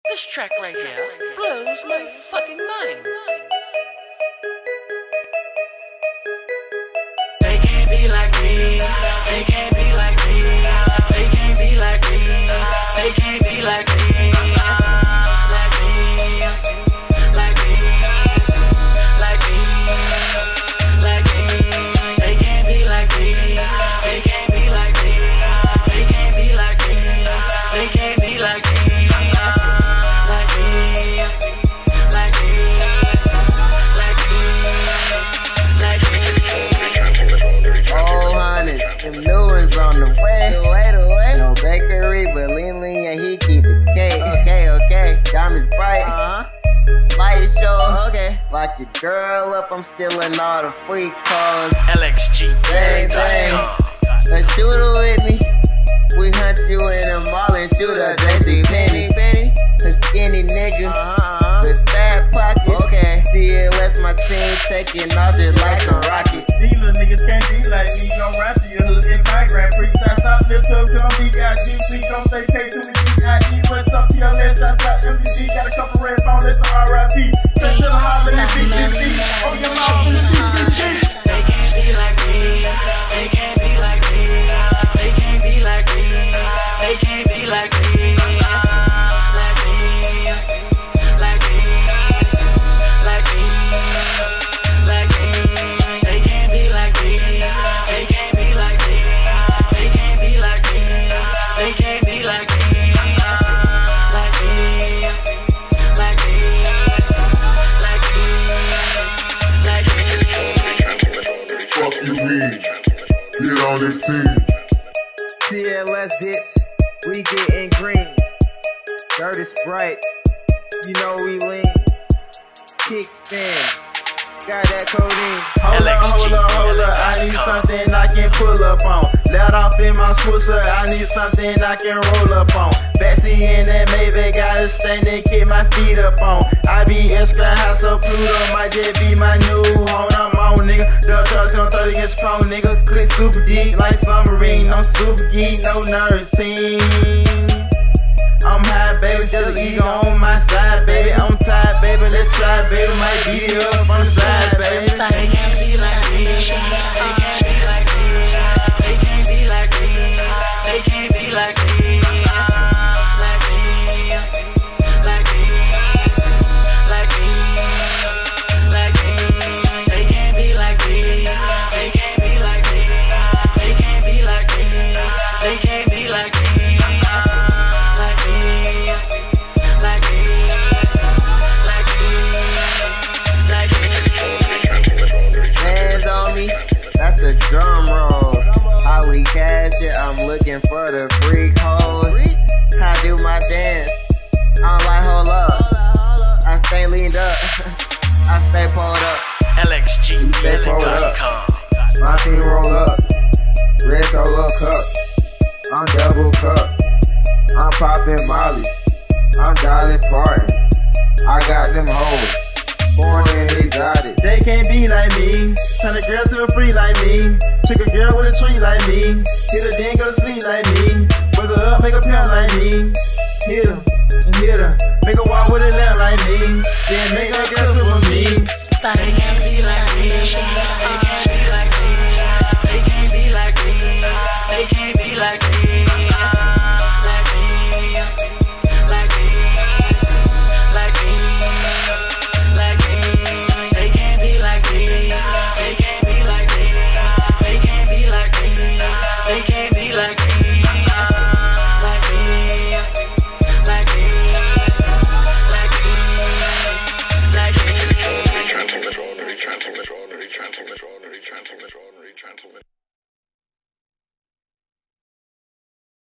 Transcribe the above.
This track right here blows my fucking mind. They can't be like me. They can't be like me. They can't be like me. They can't be like me. Like me. Like me. Like me. Like me. They can't be like me. They can't be like me. They can't be like me. They can't be like me. Them new ones on the way. No bakery, but lean, yeah, he keep the cake. Okay. Diamonds bright. Light show. Okay. Lock your girl up, I'm stealing all the free calls. LXG. Bang. A shooter with me. We hunt you in a mall and shoot a JSEA. A skinny nigga with fat pockets. Okay. CLS, my team taking off just like a rocket. These little niggas can't be like me, gon' rap to your hood in my grand prix. Southside, lift up, come BIG, please don't say K to the DIE. What's up, PLS, Southside, MVD, got a couple red phone, that's the RIP. Send to the holler and BGC, on your mouth in the DGC. They can't be like me, they can't be like me, they can't be like me, they can't be like me. Get on this team. CLS ditch, we getting green. Dirt is bright, you know we lean. Kickstand, got that codeine. Hold up, I need something I can pull up on. Let off in my Swisher, I need something I can roll up on. Betsy in that Maybach, gotta stand and kick my feet up on. I be extra high, so Pluto might just be my new home. I'm on, nigga. The trucks on 30 inch chrome, nigga. Click super deep like submarine. I'm super geek, no nerd team. I'm high, baby, just ego on my side, baby. I'm tired, baby, let's try, baby. Might beat it up on the side, baby. They can't be like me. They can't be like me. They can't be like me. They can't be like me. Like me. Like me. Like me. Like me. They can't be like me. They can't be like me. They can't be like me. They can't be like me. That's a drum roll. How we cash it, I'm looking for the freak hoes. I do my dance, I'm like hold up. I stay leaned up, I stay pulled up. LXG, stay pulled up. My team roll up, red solo cup. I'm double cup, I'm popping Molly, I'm Dolly Parton. I got them hoes. Born in exotic. They can't be like me. Turn a girl to a freak like me. Trick a girl with a treat like me. Hit her, then go to sleep like me. Wake her up, make her pound like me. Hit her and hit her. Make her walk with a lamp like me. Then make her